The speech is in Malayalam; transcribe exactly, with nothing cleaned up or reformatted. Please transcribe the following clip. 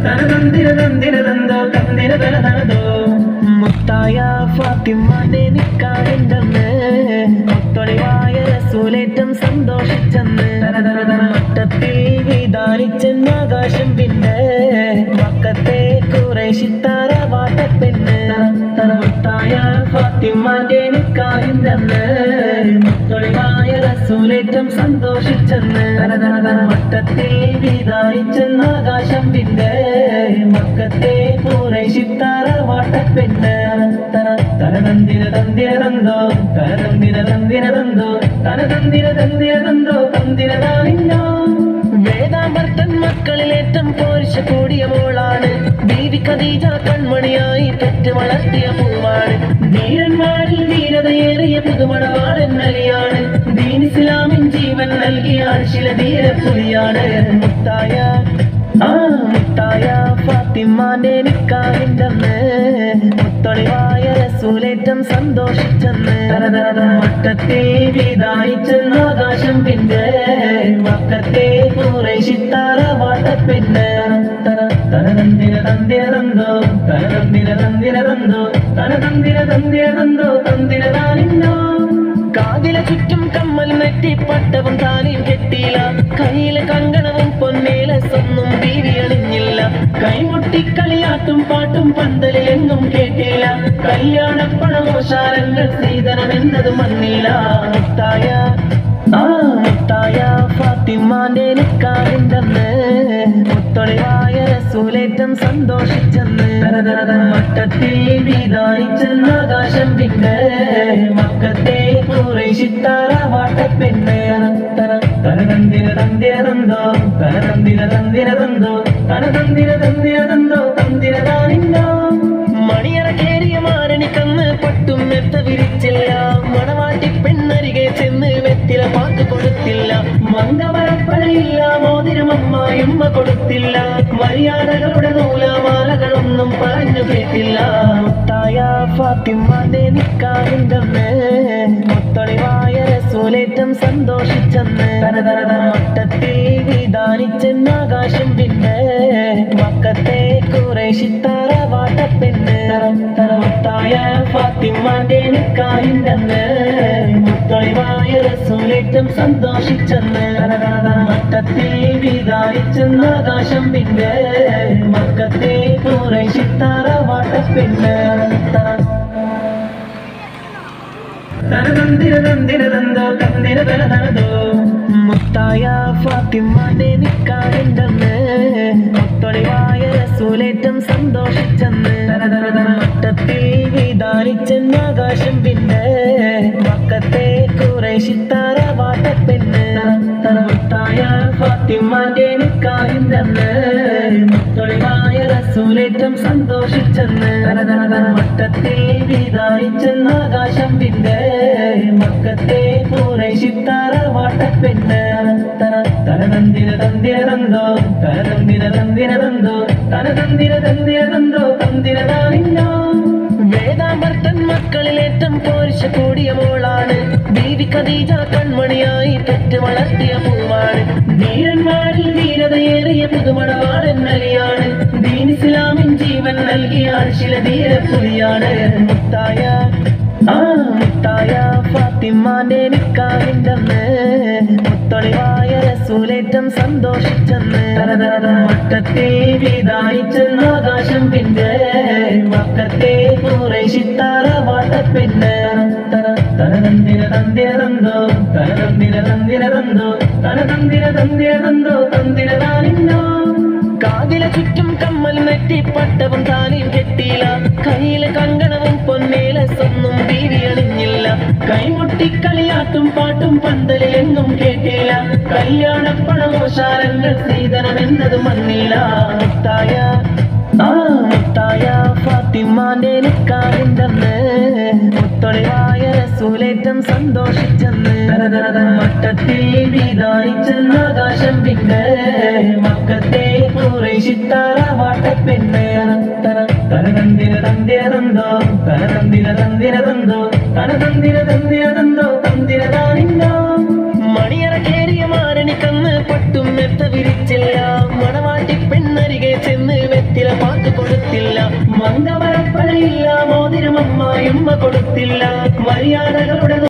മുത്തായ ഫാത്തിമാന്റെ നിക്കാഹിന്റന്ന് ഒത്തൊളിവായ റസൂലേറ്റം സന്തോഷിച്ചെന്ന് മട്ടത്തിൽ വിധാനിച്ചെന്ന് ആകാശം പിന്നെ മക്കത്തെ ഖുറൈശിത്താര വാട്ടപ്പെണ്ണ് മുത്തായ ഫാത്തിമാന്റെ നിക്കാഹിന്റന്ന് ഒത്തൊളിവായ റസൂലേറ്റം സന്തോഷിച്ചെന്ന് മട്ടത്തിൽ വിധാനിച്ചെന്ന് ആകാശം പിന്നെ മക്കത്തെ ഖുറൈശിത്താര വാട്ടപ്പെണ്ണ് തനതന്തിര തന്തിര തന്തോ തനതന്തിര തന്തിര തന്തോ തനതന്തിര തന്തിര തന്തോ തന്തിര താനിന്നോ വേദാമർത്തൻ മക്കളിലേറ്റം പോരിശ കൂടിയ മോളാണ് ബീവി ഖദീജ കൺമണിയായി പെറ്റ് വളർത്തിയ പൂവാണ് ധീരന്മാരിൽ ധീരതയേറിയ പുതുമണവാളൻ അലിയാണ് ദീൻ ഇസ്ലാമിൻ ജീവൻ നൽകിയ അർശില ധീരപ്പുലിയാണ് മുത്തായ ആ മുത്തായ ഫാത്തിമാന്റെ നിക്കാഹിന്റന്ന് ഒത്തൊളിവായ റസൂലേറ്റം സന്തോഷിച്ചെന്ന് മട്ടത്തെ വിധാനിച്ചെന്ന് ആകാശം പിന്നെ മക്കത്തെ ഖുറൈശിത്താര വാട്ടപ്പെണ്ണ് തനതന്തിര തന്തിര തന്തോ തനതന്തിര തന്തിര തന്തോ തനതന്തിര തന്തിര തന്തോ തന്തിര താനിന്നോ കാതില ചുറ്റും കമ്മൽ നെറ്റി പട്ടവും താലിയും കെട്ടിയില്ല കയ്യിലെ കങ്കണവും പൊന്നേല സ്വന്നും ബീവി അണിഞ്ഞില്ല കൈമുട്ടി കളിയാട്ടും പാട്ടും പന്തലിൽ എങ്ങും കേട്ടില്ല കല്യാണപ്പണമോശാരങ്ങൾ ശ്രീധനമെന്നത് മന്നില്ല മുത്തായ ആ മുത്തായ ഫാത്തിമാന്റെ നിക്കാഹിന്റന്ന് ഒത്തൊളിവായ റസൂലേറ്റം സന്തോഷിച്ചെന്ന് മട്ടത്തിൽ വിധാനിച്ചെന്ന് ആകാശം പിന്നെ മക്കത്തെ ഖുറൈശിത്താര വാട്ടപ്പെണ്ണ് തനതന്തിര തന്തിര തന്തോ തനതന്തിര തന്തിര തന്തോ തനതന്തിര തന്തിര തന്തോ തന്തിര താനിന്നോ മണിയറ കേറിയ മാരണിക്കന്ന് പട്ടും മെത്ത വിരിച്ചില്ല മണവാട്ടി പെണ്ണരികെ ചെന്ന് വെത്തില പാക്ക് കൊടുത്തില്ല മംഗമരപ്പഴയില്ല മോതിരമമ്മായുമ്മ കൊടുത്തില്ല മര്യാദകളുടെ നൂലാമാലകളൊന്നും പറഞ്ഞു കേട്ടില്ല മുത്തായ ഫാത്തിമാന്റെ നിക്കാഹിന്റന്ന് ഒത്തൊളിവായ റസൂലേറ്റം സന്തോഷിച്ചെന്ന് മട്ടത്തിൽ വിധാനിച്ചെന്ന് ആകാശം പിന്നെ മക്കത്തെ ഖുറൈശിത്താര വാട്ടപ്പെണ്ണ് മുത്തായ ഫാത്തിമാന്റെ നിക്കാഹിന്റന്ന് ഒത്തൊളിവായ റസൂലേറ്റം സന്തോഷിച്ചെന്ന് മട്ടത്തിൽ വിധാനിച്ചെന്ന് ആകാശം പിന്നെ മക്കത്തെ ഖുറൈശിത്താര വാട്ടപ്പെണ്ണ് തനതന്തിര തന്തിര തന്തോ തന്തിര തനതനതോ മുത്തായ ഫാത്തിമാന്റെ നിക്കാഹിന്റന്ന് ഒത്തൊളിവായ റസൂലേറ്റം സന്തോഷിച്ചെന്ന് മട്ടത്തിൽ വിധാനിച്ചെന്ന് ആകാശം പിന്നെ മക്കത്തെ ഖുറൈശിത്താര വാട്ടപ്പെണ്ണ് മുത്തായ ഫാത്തിമാന്റെ നിക്കാഹിന്റന്ന് ഒത്തൊളിവായ റസൂലേറ്റം സന്തോഷിച്ചെന്ന് മട്ടത്തിൽ വിധാനിച്ചെന്ന് ആകാശം പിന്നെ മക്കത്തെ ഖുറൈശിത്താര വാട്ടപ്പെണ്ണ് തനതന്തിര തന്തിര തന്തോ തനതന്തിര തന്തിര തന്തോ തനതന്തിര തന്തിര തന്തോ തന്തിര താനിന്നോ വേദാമർത്തൻ മക്കളിലേറ്റം പോരിശ കൂടിയ മോളാണ് ബീവി ഖദീജ കൺമണിയായി പെറ്റ് വളർത്തിയ പൂവാണ് ധീരന്മാരിൽ ധീരതയേറിയ പുതുമണവാളൻ അലിയാണ് ദീൻ ഇസ്ലാമിൻ ജീവൻ നൽകിയ അർശില ധീരപ്പുലിയാണ് മുത്തായ ആ മുത്തായ ഫാത്തിമാന്റെ നിക്കാഹിന്റന്ന് ഒത്തൊളിവായ റസൂലേറ്റം സന്തോഷിച്ചെന്ന് മട്ടത്തിൽ വിധാനിച്ചെന്ന് ആകാശം പിന്നെ മക്കത്തെ ഖുറൈശിത്താര വാട്ടപ്പെണ്ണ് തനതന്തിര തന്തിര തന്തോ തനതന്തിര തന്തിര തന്തോ തനതന്തിര തന്തിര തന്തോ തന്തിര താനിന്നോ കാതില ചുറ്റും കമ്മൽ നെറ്റി പട്ടവും താലിയും കെട്ടിയില്ല കയ്യിലെ കങ്കണവും പൊന്നേല സ്വന്നും ബീവി അണിഞ്ഞില്ല കൈമുട്ടി കളിയാട്ടും പാട്ടും പന്തലിൽ എങ്ങും കേട്ടില്ല കല്യാണപ്പണമോശാരങ്ങൾ ശ്രീധനമെന്നത് മന്നില്ല മുത്തായ ആ മുത്തായ ഫാത്തിമാന്റെ നിക്കാഹിന്റന്ന് ഒത്തൊളിവായ റസൂലേറ്റം സന്തോഷിച്ചെന്ന് മട്ടത്തിൽ വിധാനിച്ചെന്ന് ആകാശം പിന്നെ മക്കത്തെ ഖുറൈശിത്താര വാട്ടപ്പെണ്ണ് തനതന്തിര തന്തിര തന്തോ തനതന്തിര തന്തിര തന്തോ തനതന്തിര തന്തിര തന്തോ തന്തിര താനിന്നോ മണിയറ കേറിയ മാരണിക്കന്ന് പട്ടും മെത്ത വിരിച്ചില്ല മണവാട്ടി പെണ്ണരികെ ചെന്ന് ഉമ്മ കൊടുത്തില്ല മര്യാദകളുടെ